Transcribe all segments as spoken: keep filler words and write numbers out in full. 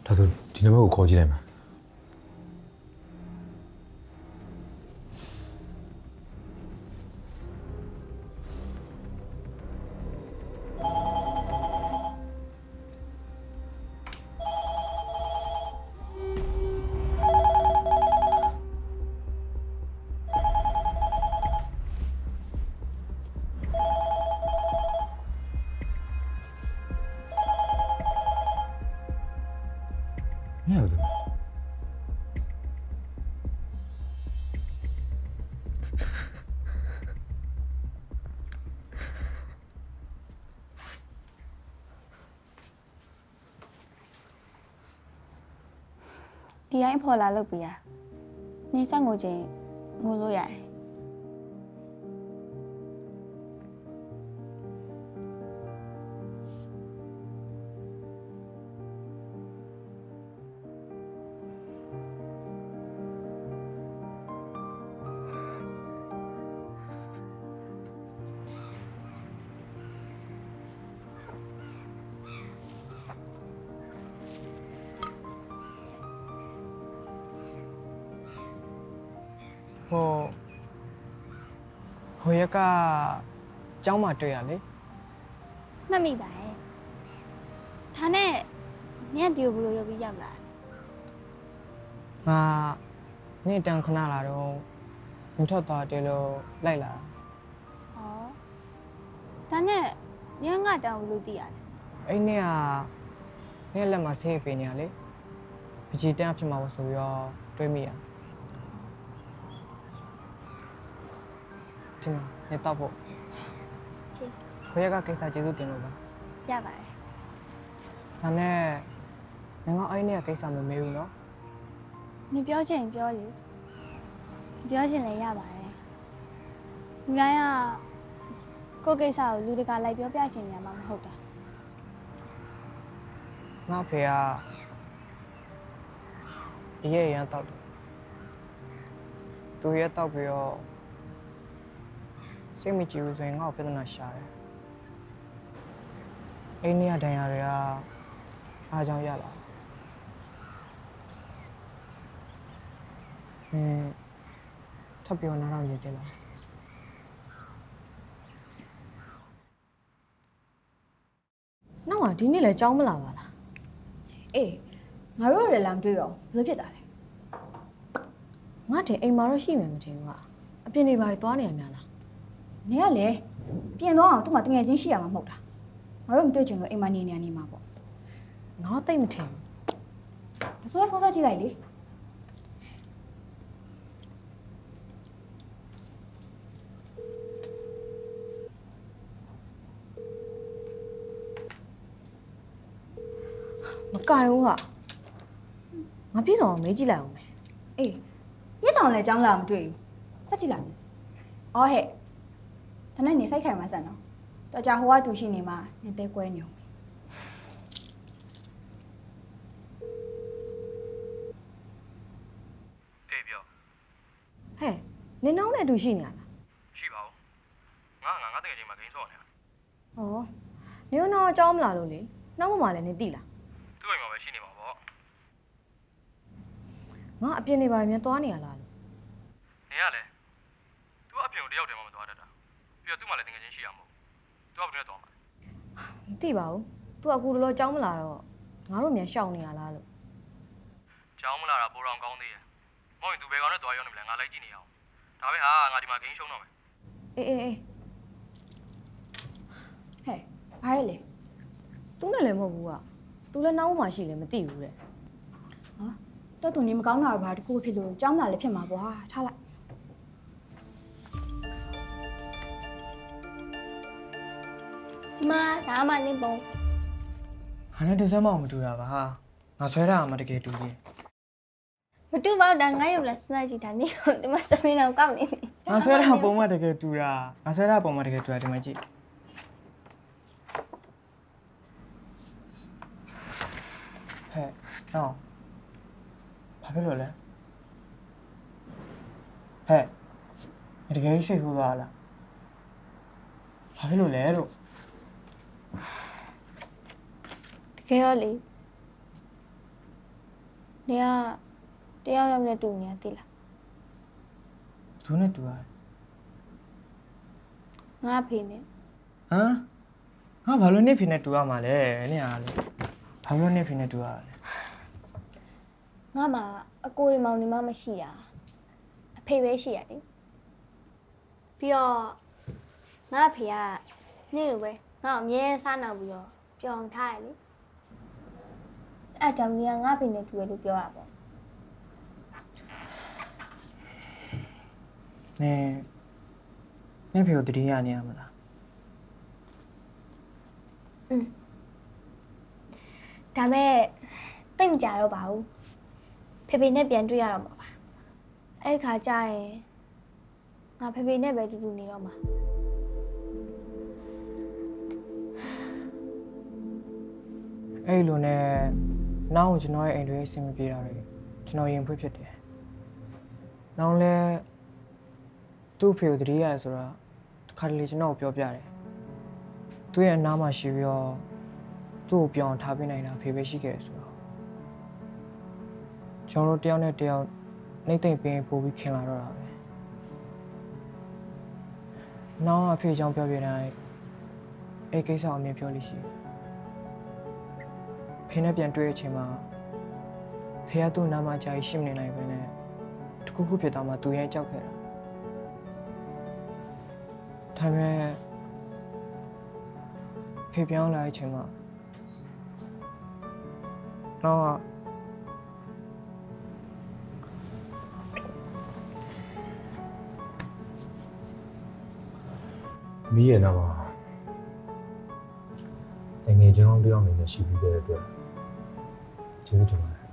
ဒါဆိုဒီနံပါတ်ကိုခေါ်ကြည့်လိုက်မှာမရဘူးဒီတိုင်းဖော်လာလုပ်ပြီးရနေဆက်ငိုချင်းငိုလို့ရတယ်ဟိုဟိုရက်ကကျောင်းမှာတွေ့ရလေမှတ်မိပါရဲ့ဒါနဲ့နင်ကဒီကိုဘယ်လိုရောက်ပြီးရောက်လာငါနေ့တန်းခဏလာတော့မြူထွက်သွားတယ်လို့လိုက်လာဩဒါနဲ့နင်ကတောင်းလို့သိရတယ်အဲ့နေ့ကနေ့လက်မှာဆေးပေးနေရလေပကြီးတန်းဖြစ်မှာလို့ဆိုပြီးတော့တွေးမိရဒီမှာနေတော့ဖို့ကျေးဇူးခွေရကကိစ္စကျေးဇူးတင်လို့ပါရပါတယ်ဒါနဲ့ငါအဲ့နေ့ကကိစ္စမမေးဘူးနော်နင်ပြောချင်ပြောလေပြောချင်လည်းရပါတယ်လူတိုင်းကကိုယ့်ကိစ္စကိုလူတကာလိုက်ပြောပြချင်နေမှာမဟုတ်တာငါဖေကရဲရန်တောက်တယ်သူရဲတောက်ပြီးတော့စိတ်မကြည်ဘူးဆိုရင်ငါ့ကိုပြဿနာရှာတယ်အိန္ဒိယဒဏ်ရာတွေကအားကြောင့်ရလာအင်းထပ်ပြောနားတော့ရည်တယ်လားနောက်ကဒီနေ့လည်းကြောင်းမလာပါလားအေးငါတို့ရလာမတွေ့တော့ဘယ်လိုဖြစ်တာလဲငါတင်အိမ်မှာတော့ရှိမယ်မထင်ဘူးကအပြင်နေပါသွားနေရများလားနေရလေပြင်သွားအောင်သူ့မှာတငယ်ချင်းရှိရမှာမဟုတ်တာငါတို့မတွေ့ချင်လို့အိမ်မှာနေနေနေမှာပေါ့ငါတိတ်မထင်ဘူးဆိုတော့ဖုန်းဆက်ကြည့်လိုက်လေမကင်ဘူးဟာငါပြေဆောင်မေးကြည့်လိုက်အောင်မယ်အေးပြည့်ဆောင်လည်းအကြောင်းလာမတွေ့ဘူးဆက်ကြည့်လိုက်အော်ဟဲ့တနေ့နေစိုက်ခိုင်မှာဆက်နော်တော်ကြဟိုကသူရှိနေမှာနေပဲကွဲနေအောင်အေးပြောဟဲ့နင်နှောင်းနဲ့အတူရှိနေရလားရှိပါဦးငါငါငါတကယ်ချင်းမှာဂိမ်းဆော့နေတာဩနင်တော့အကြောင်းမလာလို့လေနှောင်းမမလည်းနင်သိလားသူ့အိမ်မှာပဲရှိနေမှာပေါ့ငါအပြင်နေပါမြန်သွားနေရလားနေရလဲသူကအပြင်ကိုတယောက်တည်းမှမသွားတတ်တာပြီးတော့သူ့မှာလည်းတကယ်ချင်းရှိရမို့သူကဘယ်နဲ့သွားမှာမသိပါဘူးသူကအခုလောကြောင်းမလာတော့ငါတို့မြန်ရှောင်နေရလားလို့ကြောင်းမလာတာပိုတော်ကောင်းသေးရဲ့မဟုတ်ရင်သူဘယ်ကောင်နဲ့သွားရောက်နေမလဲငါလိုက်ကြည့်နေအောင်ဒါပဲဟာငါဒီမှာဂိမ်းရှုံးတော့မယ်အေးအေးအေးဟဲ့ဘာလဲသူနဲ့လည်းမဟုတ်ဘူးကသူလည်းနှောင်းမှရှိလည်းမသိဘူးတဲ့ဟာတော့သူနေမကောင်းတာဘာတခုဖြစ်လို့ကြောင်းလာလည်းဖြစ်မှာပေါ့ဟာထားလိုက်ဒီမှာဒါမှနေပုံဟာနဲ့ဒီဇက်မအောင်မတူတာပါဟာငါဆွဲတာမှတကယ်တူတယ်မတူပါဘူးဒါငါရုပ်လက်စလိုက်ကြည့်တာနေဒီမှာစမင်းအောင်ကောက်နေပြီငါဆွဲတာပုံမှတကယ်တူတာငါဆွဲတာပုံမှတကယ်တူတာဒီမှာကြည့်ဟဲ့နော်ဘာဖြစ်လို့လဲဟဲ့တကယ်ရှိခိုးသွားလားဘာဖြစ်လို့လဲလို့တကယ်ရောလေနေကတရားရောက်နဲ့တူနေရသိလားသူနဲ့တူရတယ်ငါဖေနဲ့ဟမ်ငါဘာလို့နေဖေနဲ့တူရမှာလဲနေရလဲဘာလို့နေဖေနဲ့တူရလဲငါမှာအကိုရီမောင်နေမှမရှိတာအဖေပဲရှိရတယ်ပြီးတော့ငါဖေကနေ့လိုပဲငါ့ကိုအမြဲစားနာပြီးတော့ပျော်ထားရလေအဲ့ကြောင့်နေကငါဖေနဲ့တူရလို့ပြောတာပေါ့နေနေဖေကိုတတိယနေရမလားอืมဒါမဲ့တိတ်မကြတော့ပါဘူးဖေဖေနဲ့ပြန်တွေ့ရတော့မှာပါအဲ့ခါကျရင်ငါဖေဖေနဲ့ပဲတူတူနေတော့မှာအဲ့လိုနဲ့နောက်ကျွန်တော်ရဲ့အိမ်တွေအဆင်မပြေတာတွေကျွန်တော်ရင်ဖွင့်ဖြစ်တယ်နောက်လဲသူ့ဖေကိုတတိယရဆိုတာတစ်ခါတလေကျွန်တော်ကိုပြောပြတယ်သူ့ရဲ့အနားမှာရှိပြီးတော့သူ့ကိုပြောင်းထားပေးနိုင်တာဖေပဲရှိခဲ့တယ်ဆိုတော့ကျွန်တော်တို့တယောက်နဲ့တယောက်နှိမ့်သိမ့်ပင်ပို့ပြီးခင်လာတော့တာပဲနောက်အဖေအကြောင်းပြောပြတိုင်းအဲ့ကိစ္စကိုအမြင်ပြောလို့ရှိတယ်ဖေနဲ့ပြန်တွေ့တဲ့အချိန်မှာဖေကသူ့နားမှာကြာရှိမနေနိုင်ပဲနဲ့တခုခုဖြစ်သွားမှသူရဲ့ကြောက်ခဲ့တာဒါပေမဲ့ဖေပြောင်းလာတဲ့အချိန်မှာတော့မီးရဲ့နာမှာတငယ်ချင်းအောင်တယောက်အနေနဲ့ရှိပြီးတဲ့အတွက်ကျေးဇူးတင်ပါတယ်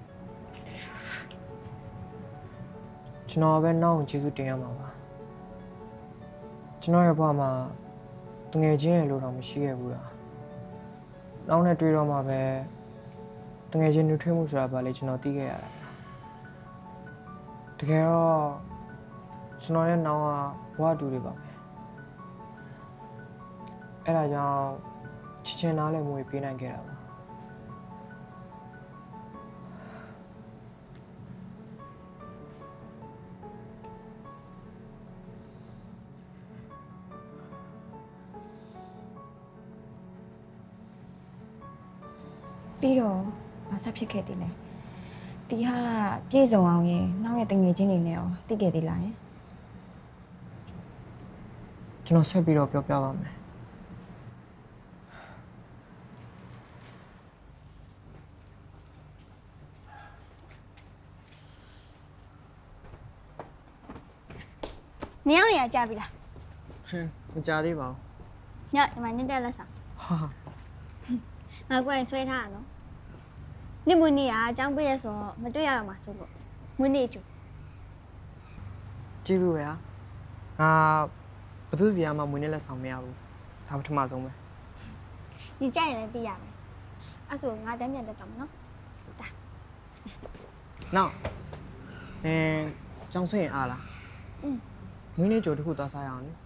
ကျွန်တော်ပဲနောက်ကျေးဇူးတင်ရမှာပါကျွန်တော်ရဲ့ဘဝမှာတငယ်ချင်းရဲ့လိုတော့မရှိခဲ့ဘူးလားနောက်နဲ့တွေ့တော့မှပဲတငယ်ချင်းနှွေးထွေးမှုဆိုတာဘာလဲကျွန်တော်သိခဲ့ရတယ်တကယ်တော့ကျွန်တော်ရဲ့နောက်ကဘဝတူတွေပါပဲအဲ့ဒါကြောင့်ချစ်ချင်းနားလည်းမွေပေးနိုင်ခဲ့တာပါပြီးတော့မဆက်ဖြစ်ခဲ့သေးလဲတီဟာပြေဆုံးအောင်ရင်နောက်ရဲ့တငယ်ချင်းတွေနဲ့ရောသိခဲ့သေးလားယင်ကျွန်တော်ဆက်ပြီးတော့ပြောပြပါမယ်နေအောင်ရကြပြီလားဟင်းမကြသေးပါဘူးညဒီမှာနေတက်လက်ဆောင်ဟာငါကိုယ်ရင်ဆွဲထားရနော်နေ့မွေးနေ့ကအကြောင်းပြည့်ရဆိုတော့မတွေ့ရတော့မှာဆိုလို့မွေးနေ့ကျူကျေးဇူးပဲဟာငါဘသူစီကမှမွေးနေ့လက်ဆောင်မရဘူးဒါပထမဆုံးပဲညီကြရင်လည်းပြရမယ်အဲ့ဆိုငါတန်းပြန်တက်တော့မယ်နော်တာနောက်အဲကျောင်းဆင်းရင်အားလားอืมမွေးနေ့ကြိုတစ်ခုသွားစားရအောင်လေ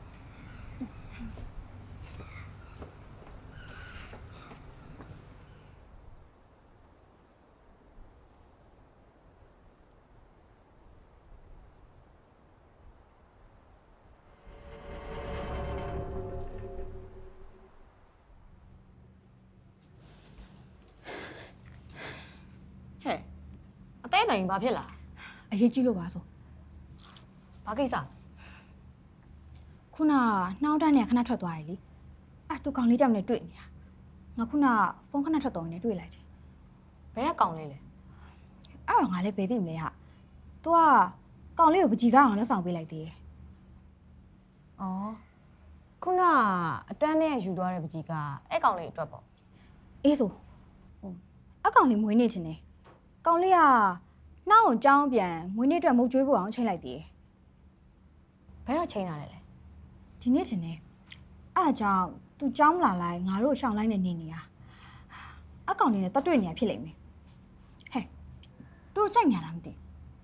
ဟဲ့အသေးတိုင်ဘာဖြစ်လာအရေးကြီးလို့ပါဆိုဘာကိစ္စခုနနှောင်းတန်းနဲ့ခဏထွက်သွားတယ်လေအဲ့သူကောင်လေးကြောင့်လည်းတွေ့နေတာငါခုနဖုန်းခဏထွက်တော့နေတွေ့လိုက်တယ်ဘယ်ကကောင်လေးလဲအဲ့တော့ငါလည်းဘယ်သိမလဲဟာ तू ကကောင်လေးကိုပကြီးကားအောင်လက်ဆောင်ပေးလိုက်သေးတယ်ဩခုနအတန်းနဲ့ယူသွားတဲ့ပကြီးကအဲ့ကောင်လေးအတွက်ပေါ့အေးဆိုဟိုအကောင်လေးမွေးနေချင်တယ်ကောင်လေးကနှောင်းကိုကြောင်းပြန်မွေးနေ့အတွက်မုတ်ကျွေးဖို့အောင်ချိန်လိုက်သေးတယ်ဘယ်တော့ချိန်လာလဲလဲဒီနေ့ချင်တယ်အဲ့အကြောင်း तू ကြောင်းမလာလိုက်ငါတို့ရှောင်းလိုက်နေနေနေတာအကောင်လေးနဲ့တွတ်တွေ့နေရဖြစ်လိမ့်မယ်ဟဲ့သူတို့ကြိုက်ညာလားမသိ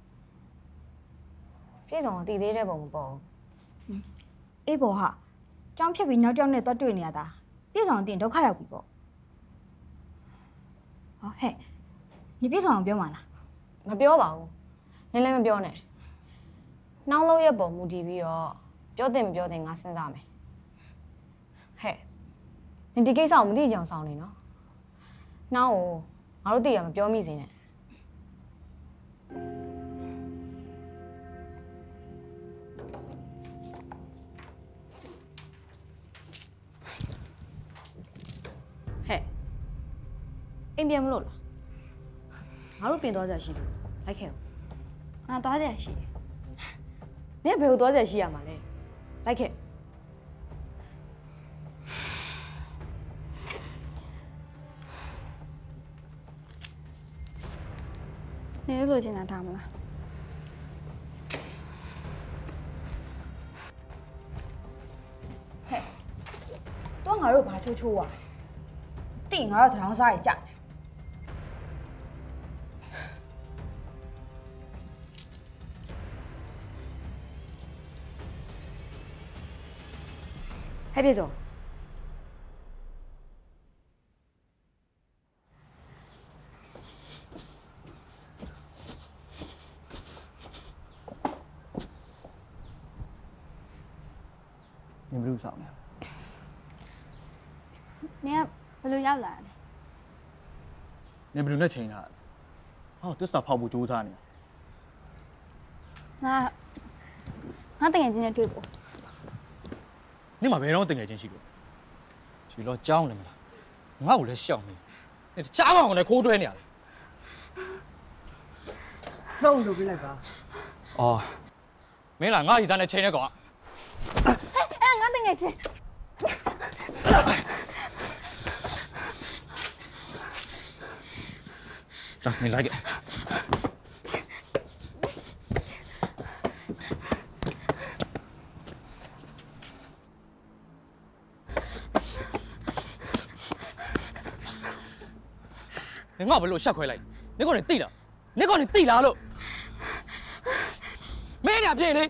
ပြည့်စုံအောင်တည်သေးတဲ့ပုံမပေါ်ဘူးအေးပေါ်ဟာကြောင်းဖြတ်ပြီးနောက်တစ်ယောက်နဲ့တွတ်တွေ့နေရတာပြည့်စုံအောင်တင်ဒုက္ခရောက်ပြီပေါ့ဟောဟဲ့你别总ပြော嘛啦， မပြောပါဘူးနင်းလည်းမပြောနဲ့နှောင်းလုံးရဲ့ပုံမူတည်ပြီးတော့ပြောတင်မပြောတင်ငါစဉ်းစားမယ်ဟဲ့နင်ဒီကိစ္စကိုမသိကြအောင်ဆောင်နေနော်နှောင်းကိုငါတို့သိရမပြောမိစေနဲ့ဟဲ့အိမ်ပြန်မလို့လားငါတို့ပြင်သွားကြရှိလို့လိုက်ခဲ့အောင်ငါသွားကြရှိတယ်နင်ဘယ်ကိုသွားကြရှိရမှာလဲလိုက်ခဲ့နေလို့ကျင်တာထားမလားဟဲ့တော့ငါတို့ဘာချိုးချိုးသွားလဲတိငါတို့ထောင်စားရကြတယ်ဟဲ့ပြေစော你不录上了？ နင်ကဘယ်လိုရောက်လာလဲနင်ဘယ်လိုနဲ့ချိန်တာဟောသစ္စာဖောက်ဖို့ကြိုးစားနေငါငါတကယ်ချင်းနဲ့တွေ့ဖို့နင်မှာဘယ်တော့တငယ်ချင်းရှိလို့ဒီတော့ကြောင်းနေမလားငါ့ကိုလည်းရှောက်နေနင်တခြားကောင်ကလည်းခိုးတွဲနေရလား那我就别来吧。 အော်မင်းလားငါ့ရီစားနဲ့ချိန်တဲ့ကောင်ကအဲငါတကယ်ချင်းဒါမင်းလိုက်ခဲ့နင်ငါဘယ်လိုရှက်ခွဲလိုက်နင်ကောင်နေတိလားနင်ကောင်နေတိလားလို့မင်းညာပြေးလေ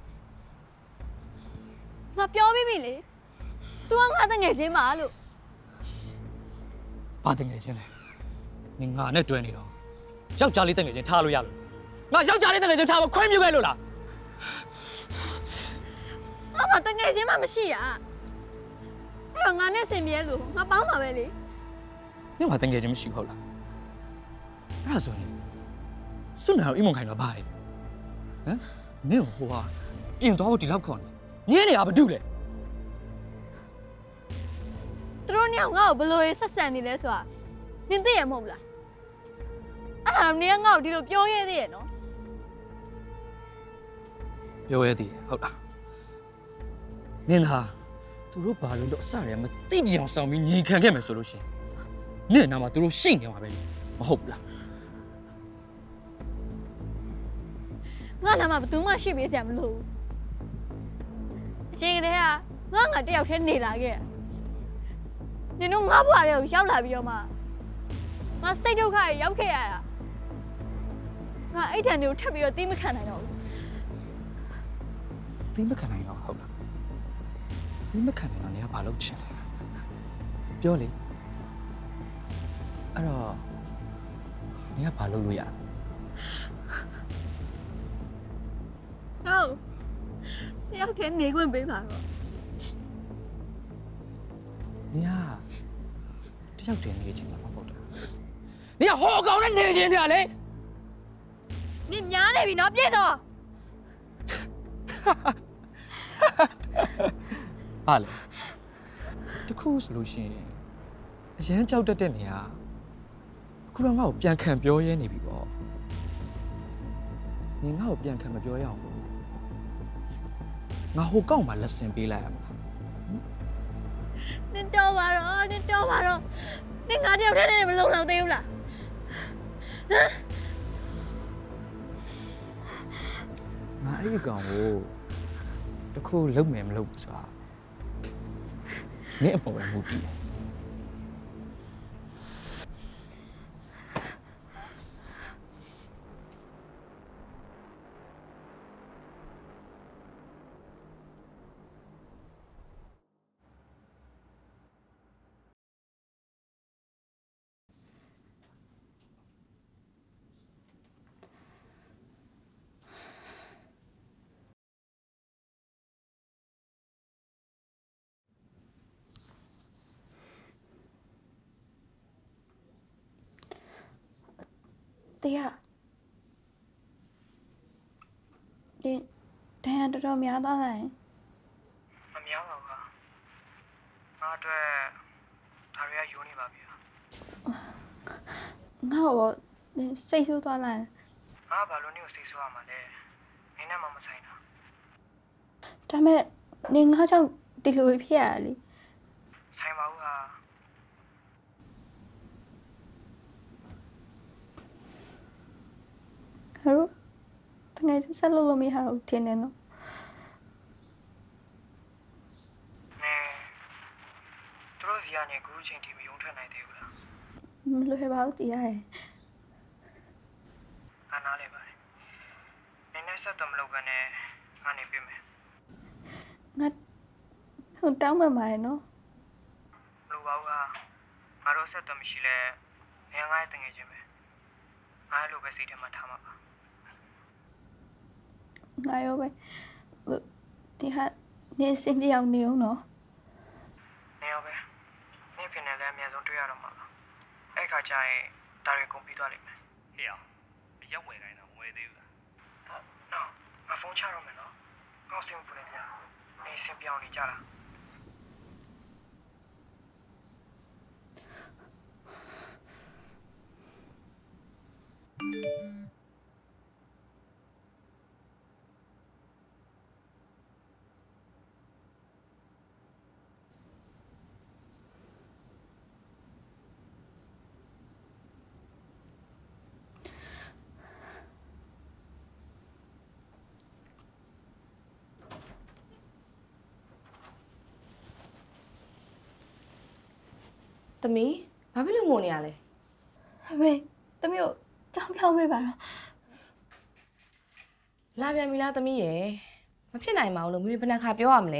ငါပြောပြီးပြီလေ तू ကငါတကယ်ချင်းပါလို့ဘာတငယ်ချင်းလဲနင်ငါနဲ့တွဲနေတော့ယောက်ျားလေးတငယ်ချင်းထားလို့ရလို့ငါယောက်ျားလေးတငယ်ချင်းထားဖို့ခွင့်ပြုခဲ့လို့လားငါမတကယ်ချင်းမှမရှိရအဲ့တော့ငါနဲ့ဆင်ပြေလို့ငါပေါင်းပါပဲလေနင်မှာတငယ်ချင်းမရှိဟုတ်လားအဲ့ဒါဆိုရင်စွနာကိုအိမ်မခိုင်တော့ပါတယ်ဟမ်နင်ဟိုဟာပြင်သွားဖို့ဒီလောက်ခေါ်နေညင်းနေတာဘာတူလဲသူတို့ညောင်ငါ့ကိုဘယ်လိုဆက်ဆံနေလဲဆိုတာနင်သိရမဟုတ်လားအဲ့ဒါနင်ကငါ့ကိုဒီလိုပြောရဲသေးရဲ့နော်ပြောရသည်ဟုတ်လားနင်ဟာသူတို့ဘာလို့တော့အစရမသိကြအောင်ဆောင်ပြီးညီခံခဲ့မယ်ဆိုလို့ရှိရင်နင်နာမှာသူတို့ရှိနေမှာပဲမဟုတ်ဘူးလားငါနာမှာဘယ်သူမှရှိပေးစရာမလိုဘူးအရှင်ကတည်းကငါငါတယောက်တည်းနေလာခဲ့နင်တို့ငါ့ဘွားတွေကိုရောက်လာပြီးတော့မှငါစိတ်ဒုက္ခတွေရောက်ခဲ့ရတာငါအဲ့တန်တွေကိုထပ်ပြီးတော့တီးမခံနိုင်တော့ဘူးသိမခံနိုင်တော့ဟုတ်လားသိမခံနိုင်တော့နေကဘာလုပ်ချင်လဲပြောလေအဲ့တော့နေကဘာလုပ်လို့ရလဲဟုတ်တယောက်တည်းနေခွင့်ပေးပါတော့နေကတယောက်တည်းနေချင်တာမဟုတ်တာနေကဟောကောင်နဲ့နေချင်တယ်လေနင်များနေပြီနော်ပြည့်တော့ဟာလေတခုဆိုလို့ရှိရင်အရန်ကြောက်တတ်တဲ့နေရာအခုတော့ငါ့ကိုပြန်ခံပြောရဲနေပြီပေါ့နေငါ့ကိုပြန်ခံမပြောရအောင်လို့ငါဟိုကောက်မှာလက်စင်ပေးလိုက်ရမှာနင်တော်ပါတော့နင်တော်ပါတော့နင်ငါတယောက်တည်းနဲ့မလုံလောက်သေးဘူးလားဟမ်ငါအဲ့ဒီကောင်ကိုတခုလုံးမယ်မလုပ်ဘူးဆိုတာနင့်အပေါ်ပဲမူတည်တယ်တရားဒီတန်ရတော်တော်များသွားလားမများပါဘူးဟာငါအတွက်ဒါတွေကယိုးနေပါပြီဟာငါ့ကိုစိတ်ဆိုးသွားလားငါဘာလို့နေကိုစိတ်ဆိုးရမှာလဲနင်းနဲ့မှမဆိုင်တာဒါမဲ့နေငါကြောင့်ဒီလိုဖြစ်ရလေဆိုင်ပါဘူးဟာခါတော့တကယ်ဆက်လို့လို့မရတော့ထင်တယ်နော်နဲသူတို့စီကနေအခုချိန်ထိမယုံထွက်နိုင်သေးဘူးလားမလွယ်ပါဘူးတရားရဲ့ငါနားလဲပါတယ်နင်းနဲ့ဆက်တော့မလုပ်ဘဲနဲ့ငါနေပြမယ်ငါဟိုတောင်းမှမှာရနော်မလိုပါဘူးဟာငါတို့ဆက်တော့မရှိလဲငါငါရဲ့တငယ်ချင်းပဲငါရဲ့လိုပဲစိတ်ထဲမှာထားမှာပါငါရောပဲဒီဟာနေစင်ပြောင်းနေအောင်နော်နေရောပဲနေဖြစ်နေလဲအများဆုံးတွေ့ရတော့မှာပါအဲ့ခါကျရင်ဒါတွေကုန်ပြီးသွားလိမ့်မယ်ဟေ့အောင်အရောက်ဝယ်တိုင်းတော့မဝယ်သေးဘူးလားဟုတ်နော်ငါဖုန်းချတော့မယ်နော်ငါ့ဆင်မပူနေတရားနေစင်ပြောင်းနေကြတာသမီးဘာဖြစ်လို့ငိုနေရလဲအမေတမီးကိုကြောင်းပြောင်းပေးပါတော့လာပြန်ပြီလားသမီးရယ်မဖြစ်နိုင်ပါဘူးလို့မမေဘယ်နှခါပြောရမလဲ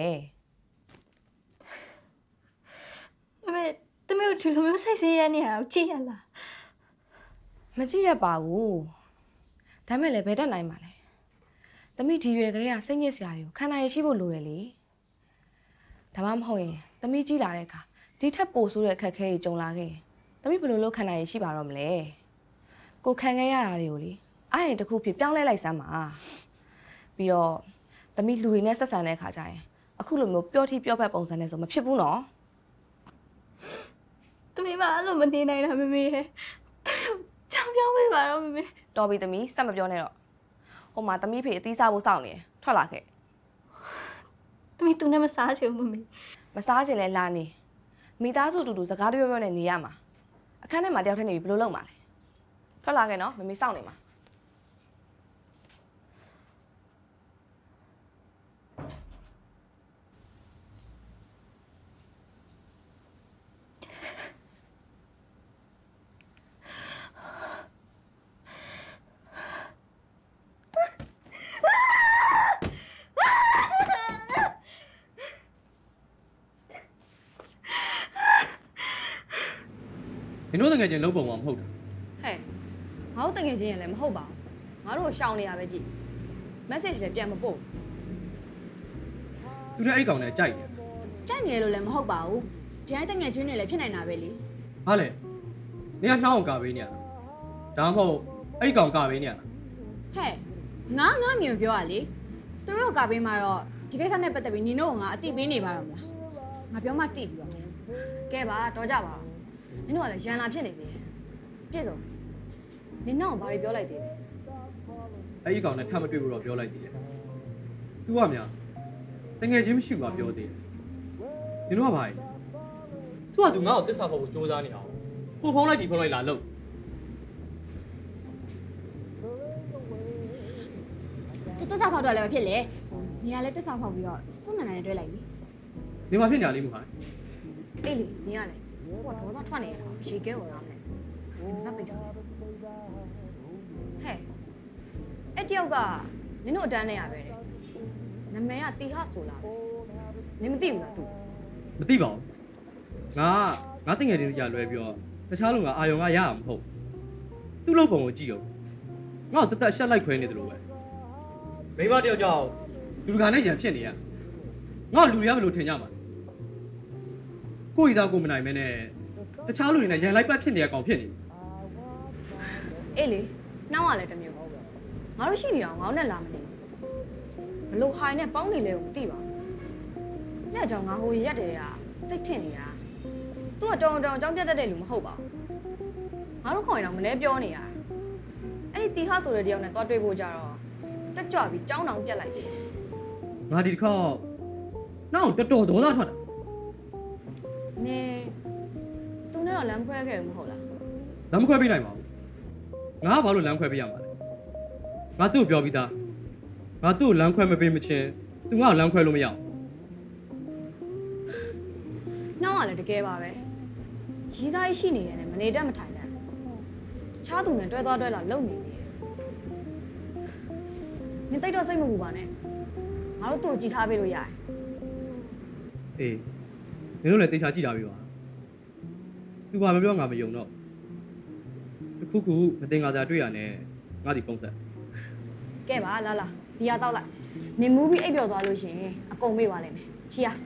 အမေတမီးကိုဒီလိုမျိုးစိတ်ဆင်းရဲနေတာကိုကြည့်ရလားမကြည့်ရပါဘူးဒါမဲ့လည်းဘယ်တတ်နိုင်ပါလဲသမီးဒီရွယ်ကလေးကစိတ်ညစ်စရာတွေကိုခံနိုင်ရရှိဖို့လိုတယ်လေဒါမှမဟုတ်ရင်သမီးကြီးလာတဲ့အခါဒီထက်ပိုဆိုးတဲ့အခက်အခဲတွေကြုံလာခဲ့ရင်သမီးဘယ်လိုလုပ်ခံနိုင်ရရှိပါတော့မလဲကိုခံခဲ့ရတာတွေကိုလေအားရင်တစ်ခုဖြစ်ပြောင်းလဲလိုက်စမ်းပါပြီးတော့သမီးလူတွေနဲ့ဆက်ဆံတဲ့အခါကျရင်အခုလိုမျိုးပျော့ထိပျော့ဖက်ပုံစံနဲ့ဆိုမဖြစ်ဘူးနော်တမီးမအဲ့လိုမနေနိုင်တာမမေရဲ့ကြောင်းပြောင်းပေးပါတော့မမေတော်ပြီသမီးစက်မပြောနဲ့တော့ဟိုမှာသမီးဖေအသီးစားဖို့စောင့်နေတယ်ထွက်လာခဲ့တမီးသူနဲ့မစားချင်ဘူးမမေမစားချင်လဲလာနေမိသားစုတူတူစကားပြောပြောနဲ့နေရမှာအခန်းထဲမှာတယောက်တည်းနေပြီးဘယ်လိုလုပ်မှာလဲထွက်လာခဲ့နော်မမေစောင့်နေမှာနင်တို့တကယ်ချင်းလုံးပုံမှာမဟုတ်တာဟဲ့ငါတို့တကယ်ချင်းရင်လည်းမဟုတ်ပါဘူးငါတို့ရှောင်နေရပဲကြည့် message လည်းပြန်မပို့သူလည်းအဲ့ကောင်နဲ့ကြိုက်တယ်ကြိုက်နေရလို့လည်းမဟုတ်ပါဘူးဒီတိုင်းတငယ်ချင်းတွေလည်းဖြစ်နိုင်တာပဲလေဟာလေနင်ကနှောင်းအောင်ကာပေးနေရတာဒါမှမဟုတ်အဲ့ကောင်ကာပေးနေရတာဟဲ့ငါငါမြင်ပြောရလေသူတို့ကပေးမှတော့ဒီကိစ္စနဲ့ပတ်သက်ပြီးနင်တို့ကငါအတိပေးနေပါတော့မလားငါပြောမှတိပြီးတော့ကဲပါတော့ကြပါနင်တို့ကလည်းရန်လာဖြစ်နေသေးတယ်ပြည့်စုံနင်နောက်ဘာတွေပြောလိုက်သေးလဲအဲ့ဒီကောင်နဲ့ထပ်မတွေ့ဘူးတော့ပြောလိုက်သေးတယ်သူကများတကယ်ချင်းမရှိဘူးကပြောသေးတယ်နင်တို့ကဘာလဲသူကသူငါ့ကိုတစ္ဆာဖို့ကိုစူးစမ်းနေအောင်ဟိုဖုံးလိုက်ဒီဖုံးလိုက်လာလို့သူတက်စားဖောက်တော့လည်းမဖြစ်လေနေရာလည်းတက်စားဖောက်ပြီးတော့စွန့်နန်နဲ့တွဲလိုက်ပြီနေမှာဖြစ်နေရလိမ့်မဟုတ်အေးလေနင်ကလည်းဟိုကဒေါသထွက်နေတာရေကဲကိုသားမလဲနင်မစပ်ပိတ်တာဟဲ့အဲ့တယောက်ကနင်တို့အတန်းနဲ့ရပဲတဲ့နာမည်ကတီဟဆိုလားနင်မသိဘူးလားသူမသိပါဘူးငါငါတငယ်ချင်းကြားလွဲပြီးတော့တခြားလူကအာယုံကရရမှာမဟုတ်သူ့လောက်ပုံကိုကြည့်အောင်ငါ့ကိုတက်တက်ရှက်လိုက်ခွဲနေတယ်လို့ပဲမိမတယောက်ကြောက်လူကနဲ့ရံဖြစ်နေရငါ့လူရဘယ်လိုထင်ကြမှာကိုယ့်ဤစားကိုမနိုင်မဲနဲ့တခြားလူတွေနဲ့ရန်လိုက်ပတ်ဖြစ်နေရကောင်ဖြစ်နေအေးလေနှောင်းကလည်းတစ်မျိုးငါတို့ရှိနေအောင်ငါတို့နဲ့လာမနေဘလို့ဟိုင်နဲ့ပေါင်းနေလဲကိုမသိပါဘူးနဲ့ကြောင့်ငါဟိုရက်တယ်ကစိတ်ထင်နေတာသူကတောင်းတောင်းအကြောင်းပြတ်တတ်တဲ့လူမဟုတ်ပါဘူးငါတို့ခေါ်ရင်တော့မလဲပြောနေရအဲ့ဒီတီဟဆိုတဲ့တယောက်နဲ့သွားတွေ့ဖို့ကြတော့တက်ကြွပြီးကြောင်းတောင်ပြတ်လိုက်တယ်ငါဒီတစ်ခေါက်နောက်တော်တော်ဒေါသထွက်တာနေသူနဲ့တော့လမ်းခွဲခဲ့ဘူးမဟုတ်လားလမ်းခွဲပေးနိုင်ပါဘူးငါကဘာလို့လမ်းခွဲပေးရမှာလဲငါသူ့ကိုပြောပြီးသားငါသူ့ကိုလမ်းခွဲမပေးမချင်းသူငါ့ကိုလမ်းခွဲလို့မရဘူးနှောင်းကလည်းတကယ်ပါပဲရီးစားရှိနေတယ်နဲ့မနေတတ်မထိုင်တတ်တခြားသူနဲ့တွဲသွားတွဲလာလုံနေနေတယ်နင်တိတ်တော့စိတ်မပူပါနဲ့ငါတို့သူ့ကိုကြည်ထားပေးလို့ရတယ်အေးနင်တို့လည်းတေချာကြည့်တာပြီပါသူဘာမပြောငါမယုံတော့တခုခုမတင်ငါသာတွေ့ရနဲ့ငါဒီဖုန်းဆက်ကဲပါလာလာဘီယာတောက်လိုက်နင်မူပြီးအိပ်ပျော်သွားလို့ရှိရင်အကုန်မေ့သွားလိမ့်မယ် Cheers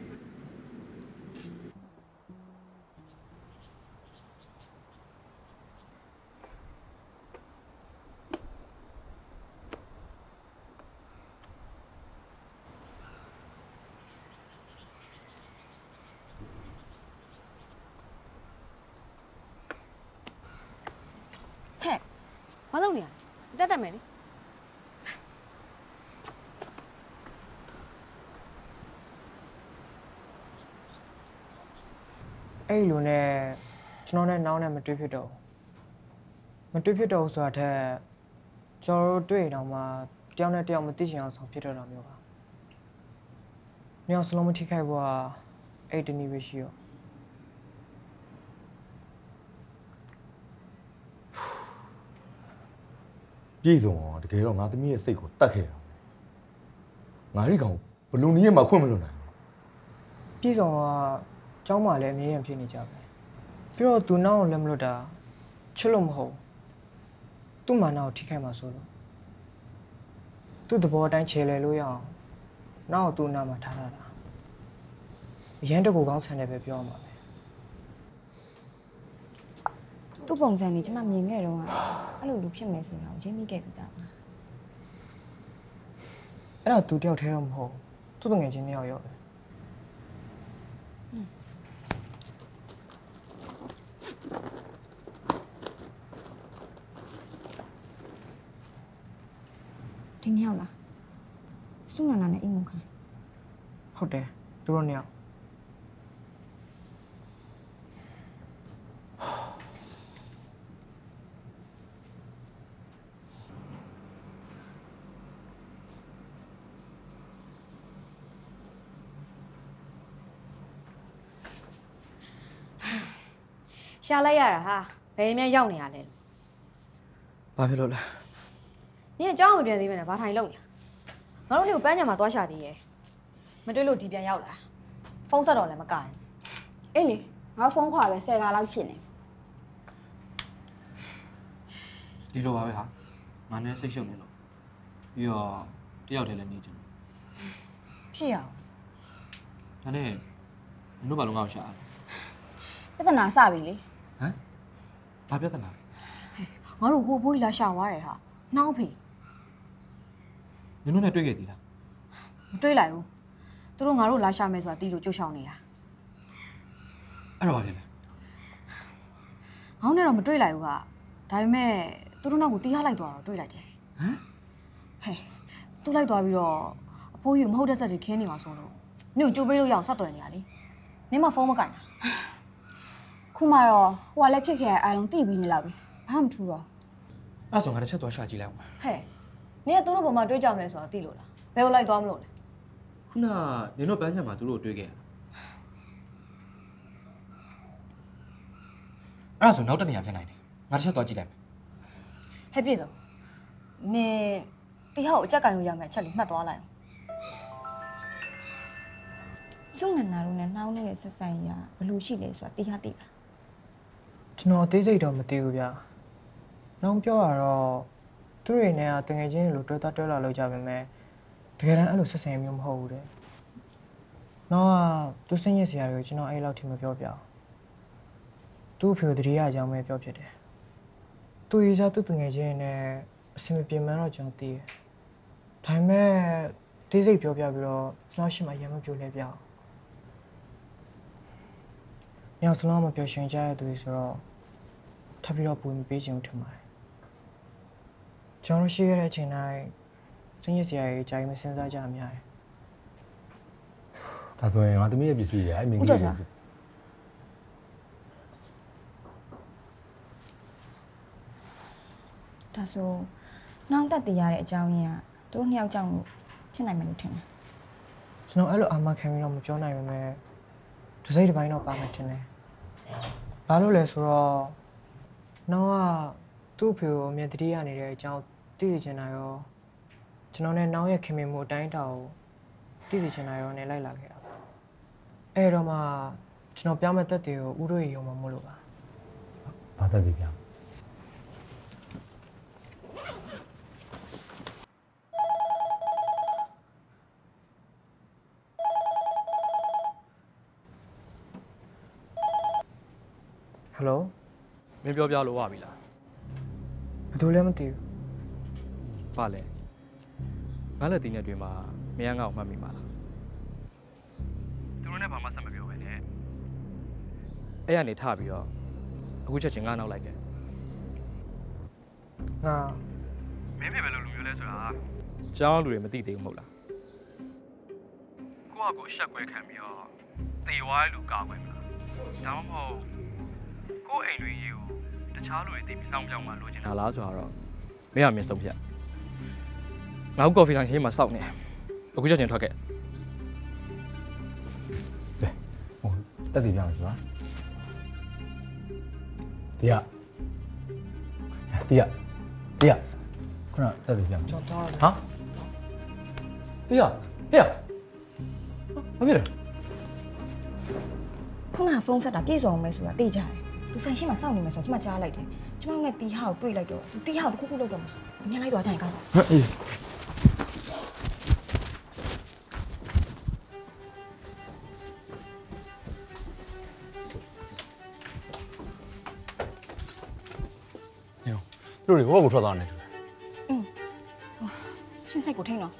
ဟဲ့ဘာလုပ်နေရလဲတက်တက်မယ်လေအဲ့လိုနဲ့ကျွန်တော်နဲ့နောင်းနဲ့မတွေ့ဖြစ်တော့မတွေ့ဖြစ်တော့ဆိုတာထက်ကျွန်တော်တို့တွေ့တော့မှတယောက်နဲ့တယောက်မသိချင်အောင်ဆောင်ဖြစ်တော့တာမျိုးပါ။ညောင်စလုံးမထိခိုက်ဘူးကအဲ့တနည်းပဲရှိရောပြည်စုံအောင်တကယ်တော့ငါသမီးရဲ့စိတ်ကိုတတ်ခဲ့တာငါဒီကောင်ဘလူနီးရဲ့မှာခွင့်မလို့နိုင်ပြည်စုံကကျောင်းမှာလည်းအမြဲတမ်းဖြစ်နေကြပဲပြီးတော့သူနောက်ကိုလည်းမလွတ်တာချစ်လို့မဟုတ်သူ့မာနာကိုထိခိုက်မှာဆိုလို့သူ့သဘောအတိုင်းခြေလဲလို့ရအောင်နောက်သူ့နာမှာထားတာအရင်တကူကောင်းဆန်တယ်ပဲပြောမှာပဲသူ့ပုံစံนี่ကျမမြင်ခဲ့တော့အဲ့လိုလူဖြစ်မယ်ဆိုတာကိုရင်းမိခဲ့ပြီးသားပါအဲ့ဒါသူတယောက်တည်းတော့မဟုတ်သူ့တငယ်ချင်းတယောက်ရောပဲဒီနှစ်ယောက်လားစုနာနာနဲ့အိမ်မခံဟုတ်တယ်သူတို့နှစ်ယောက်ရှာလိုက်ရတာဟာဘယ်နေမှရောက်နေရလဲလို့ဘာဖြစ်လို့လဲနင်အเจ้าမပြန်သေးမနဲ့ဘာထိုင်လုံနေငါတို့လေးကိုပန်းညံမှာသွားရှာသေးရဲ့မတွေ့လို့ဒီပြန်ရောက်လာဖုန်းဆက်တော့လည်းမကရင်အေးလေငါဖုန်းခွာပဲဆယ်ကားလောက်ဖြစ်နေဒီလိုပါပဲဟာငါနဲ့စိတ်ရှုပ်နေလို့ပြီးတော့တယောက်တည်းလည်းနေကြတယ်ဖြစ်ရအောင်ဒါနဲ့နင်တို့ဘာလို့ငါ့ကိုရှာလဲပြဿနာစပြီလေဟမ်ဘာပြဿနာငါတို့ဟိုဘိုးကြီးလာရှာသွားတယ်ဟာနှောင်းဖေနင်တို့နဲ့တွေ့ခဲ့သေးလားမတွေ့လိုက်ဘူးသူတို့ငါတို့လာရှာမယ်ဆိုတာတီးလို့ကြိုးချောင်းနေတာအဲ့တော့ဘာဖြစ်လဲငေါင်းနဲ့တော့မတွေ့လိုက်ဘူးကဒါပေမဲ့သူတို့နောက်ကိုတီးရလိုက်သွားတော့တွေ့လိုက်တယ်ဟမ်ဟဲ့သူ့လိုက်သွားပြီးတော့အဖိုးကြီးမဟုတ်တဲ့စက်တွေခင်းနေမှာဆိုလို့နင့်ကိုကြိုးပေးလို့ရအောင်ဆက်သွယ်နေရလေနင်မဖုန်းမကင်တာခုမှတော့ဟိုကလည်းဖြစ်ခဲ့အားလုံးတိပြီးနေလောက်ပြီဘာမှမထူတော့အဲ့ဆိုငါတစ်ချက်သွားရှာကြည့်လိုက်အောင်ဟဲ့နင်ကသူတို့ဘုံမှာတွေးကြမလဲဆိုတာသိလို့လားဘယ်ကိုလိုက်သွားမလို့လဲခုနနင်တို့ပန်းချံမှာသူတို့တွေးခဲ့ရအဲ့ဆိုနောက်တစ်နေရာဖြစ်နိုင်တယ်ငါတစ်ချက်သွားကြည့်လိုက်မယ်ဟဲ့ပြည့်စုံနင်တီဟောက်အကြက်ကင်လို့ရမယ်အချက်လေးမှတ်သွားလိုက်စုငနာတို့နဲ့နှောင်းနေတဲ့ဆက်ဆံရေးကဘယ်လိုရှိလဲဆိုတာတီးဟာသိပါကျွန်တော်အသေးစိတ်တော့မသိဘူးဗျ။နောင်ပြောရတော့သူတွေနဲ့ကတငယ်ချင်းလိုတွဲသားတွဲလာလို့ကြပါမယ်။တကယ်တမ်းအဲ့လိုဆက်ဆံမျိုးမဟုတ်ဘူးတဲ့။နောင်ကသူစင်ရဲ့ဆရာတွေကိုကျွန်တော်အဲ့လောက်ထိမပြောပြအောင်။သူ့ဖေတတိယအကြောင်းပဲပြောဖြစ်တယ်။သူရေးစားသူ့တငယ်ချင်းနဲ့အစင်မပြေမှန်းတော့ကျွန်တော်သိတယ်ဒါပေမဲ့တိစိတ်ပြောပြပြီးတော့ကျွန်တော်ရှိမှရမပြောလဲပြအောင်ညစလုံးမပြောရှင်ကြရတဲ့သူဆိုတော့ထပ်ပြီးတော့ပူမပေးချင်ဘူးထင်ပါတယ်ကျွန်တော်ရှိခဲ့တဲ့အချိန်တိုင်းစင်ရစရာကြီးကြာကြီးမစင်စားကြအများတယ်ဒါဆိုရင်ငါသမီးရဲ့ပစ္စည်းရဲ့အဲ့မင်းကြီးရဲ့ပစ္စည်းဒါဆိုနှောင်းတက်တည်ရတဲ့အကြောင်းရင်းကသူတို့နှစ်ယောက်ကြောင့်လို့ဖြစ်နိုင်မယ်လို့ထင်တယ်ကျွန်တော်အဲ့လိုအာမခံပြီးတော့မပြောနိုင်ဘူးမဲ့ဒီစိတ်တစ်ပိုင်းတော့ပါမှထင်တယ်ဘာလို့လဲဆိုတော့နှောင်းကသူ့ဖေကိုအမြဲတတိယနေတဲ့အကြောင်းသိချင်တာရောကျွန်တော်နဲ့နှောင်းရဲ့ခင်မင်မှုအတိုင်းတောင်သိချင်တာရောနဲ့လိုက်လာခဲ့တာအဲ့တော့မှကျွန်တော်ပြောင်းမဲ့တက်တွေကိုဥတို့ရေရုံမှာမလို့ပါဘာတက်ပြီပြောင်းဟယ်လိုမင်းပြောပြလို့ရပြီလားဘယ်သူလဲမသိဘူးဘာလဲငါလည်းတင်းတဲ့တွင်မှာမယန်းကောက်မှတ်မိပါလားသူတို့နဲ့ဘာမှဆက်မပြောပဲနဲ့အဲ့ရနေထပြီးတော့အခုချက်ချင်းငါနောက်လိုက်တယ်ငါမင်းဖေပဲလို့လူမျိုးလဲဆိုတာကျောင်းလူတွေမသိသေးဘူးမဟုတ်လားကိုကကိုရှက်ကွဲခံပြီးတော့တေဝါးလူကာကွယ်မလားဒါမှမဟုတ်ကိုအိမ်တွေကြီးကိုတခြားလူတွေသိပြီးလောင်းပြောင်းမှလိုချင်တာလားဆိုတော့မင်းကမင်းဆုံးဖြတ်ငါ့ကော်ဖီဆိုင်ရှင်းမှာစောက်နေအခုချက်ချင်းထွက်ခဲ့ကဲဟိုတက်တည်ပြောင်းဆိုပါဒီကဒီကဒီကခုနတက်တည်ပြောင်းကျွန်တော်ဟာဒီကဟဲ့ဘာဖြစ်လဲခုနကဖုန်းဆက်တာပြည့်စုံမယ်ဆိုတာသိကြတယ်သူဆိုင်ရှိမှစောင့်နေမယ်ဆိုတော့ကျွန်မကြားလိုက်တယ်ကျွန်မနဲ့တီးဟောက်တွေ့လိုက်တော့သူတီးဟောက်တစ်ခုခုလောက်တော့မှာအများလိုက်သွားကြရင်ကောင်းပါဟဲ့အေးတို့တွေဟိုဘက်ကိုထွက်သွားနေတယ်။อืมရှင်းစိတ်ကိုထိန်းတော့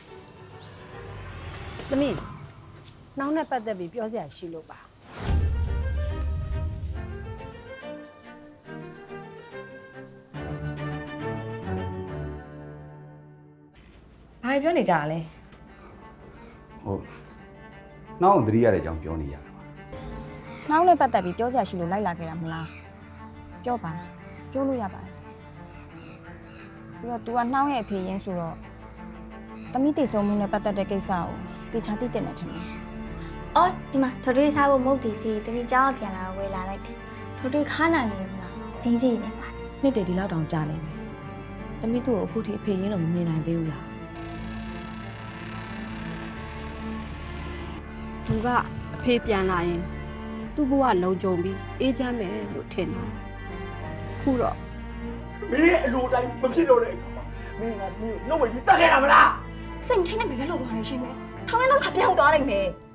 ။သမီးနှောင်းနဲ့ပတ်သက်ပြီးပြောစရာရှိလို့ပါ။ဘာပြောနေကြတာလဲ။ဟုတ်။နှောင်းသတိရတဲ့အကြောင်းပြောနေရတာပါ။နှောင်းနဲ့ပတ်သက်ပြီးပြောစရာရှိလို့လိုက်လာခဲ့တာမလား။ပြောပါပြောလို့ရပါတယ်ပြီးတော့ तू ကနှောင်းရဲ့အဖေရင်းဆိုတော့တမိတိဆုံးမှုနဲ့ပတ်သက်တဲ့ကိစ္စကိုတေချာသိတဲ့နဲ့ထင်တယ်။အော်ဒီမှာထော်ထွေးစားဖို့မုတ်တီစီတမိကျောင်းပြန်လာဝယ်လာလိုက်တယ်။ထော်ထွေးခါနာနေမလား။ရင်းစီနေပါ။နှစ်တည်းဒီလောက်တောင်ကြာနေပြီ။တမိသူ့ကိုအခုထိအဖေရင်းလို့မမြင်နိုင်သေးဘူးလား။ तू ကအဖေပြန်လာရင်သူ့ဘဝလုံခြုံပြီးအေးချမ်းမယ်လို့ထင်တာ။ခုတော့မင်းရဲ့အလိုတိုင်းမဖြစ်တော့တဲ့အခါမှာမင်းကမင်းကိုနှုတ်ဝေပြီးတတ်ခဲ့တာမလားစိတ်ထင်းနေပြီလဲလို့ပြောနေရှင်းမယ်ထောင်းနဲ့တော့ခပြောင်းသွားနိုင်မယ်